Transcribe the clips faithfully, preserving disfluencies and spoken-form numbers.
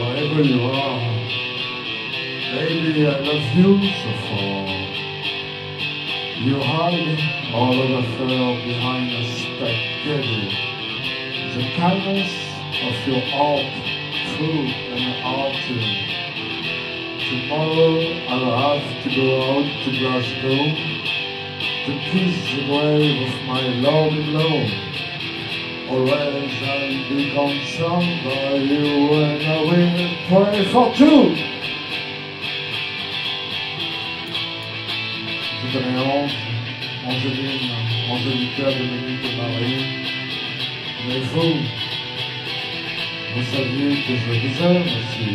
wherever you are. Baby, I love you so far. You hide all of the fur behind the spaghetti. The kindness of your heart, true and hearty. Tomorrow I'll have to go out to Glasgow to kiss the grave of my love alone. Or else I'll be concerned by you and I will pray for two. Je te mélange, Angeline, Angelica, Dominique et Marie. Mais vous, vous saviez que je vous aime aussi.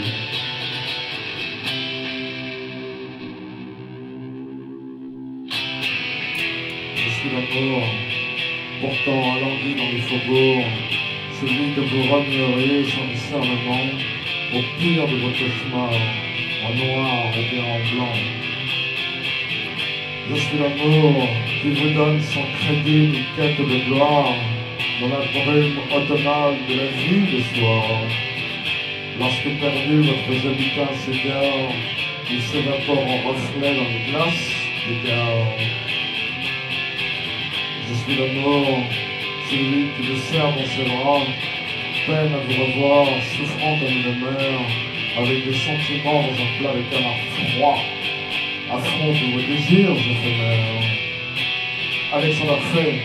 Je suis l'amour, pourtant alangui dans les faubourgs, celui que vous renieriez sans discernement, au pire de vos cauchemars, en noir et bien en blanc. Je suis l'amour qui vous donne sans crédit une quête de gloire dans la brume automnale de la vie le soir. Lorsque perdu votre habitat s'égare, il s'évapore en reflet dans les glaces des gares. Je suis l'amour, celui qui vous serre dans ses bras, peine à vous revoir, souffrant comme une mère, avec des sentiments dans un plat de canard froid. Affronte vos désirs éphémères. Alexandre Fay.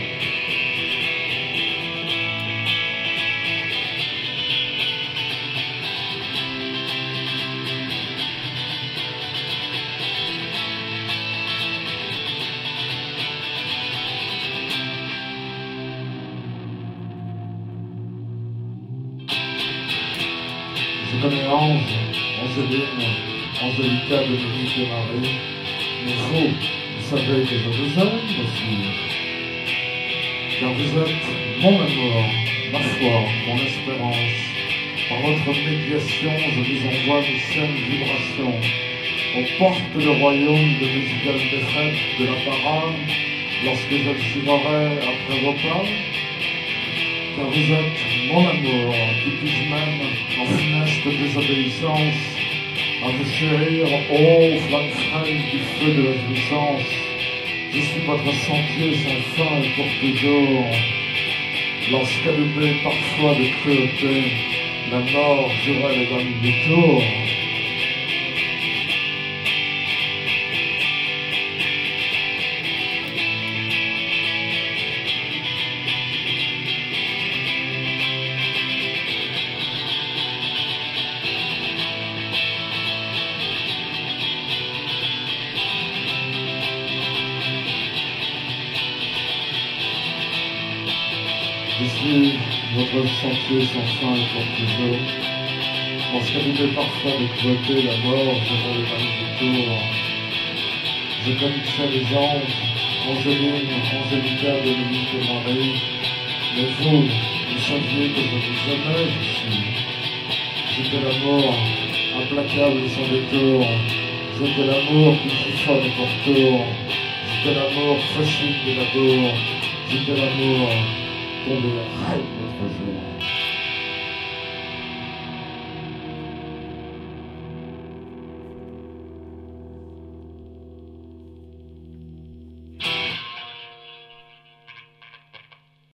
Je connais Ange, Angéline, Angelica, Dominique et Marie. Mais vous, vous savez que je vous aime aussi. Car vous êtes mon amour, ma foi, mon espérance. Par votre médiation, je vous envoie mes saines vibrations. On porte le royaume de musicales défaites de la parade lorsque je suivrai après vos pas. Car vous êtes mon amour, qui puisse même en funeste désobéissance à vous chérir, ô flamme frêle du feu de la jouissance. Je suis votre sentier sans fin et pour toujours. Lorsqu'allumer parfois de cruauté, la mort jouerait les dames du tour. Je suis votre sentier sans fin et pour toujours. Lorsqu'habité parfois de cruauté, la mort, je vois les mains du tour. Je connaissais les anges, Angéline, Angelica, Dominique et Marie. Mais vous, vous saviez que je vous aimais aussi. J'étais l'amour, implacable sans détour. J'étais l'amour qui chiffonne pour tour. J'étais l'amour facile de l'amour. J'étais l'amour tombé à votre jour.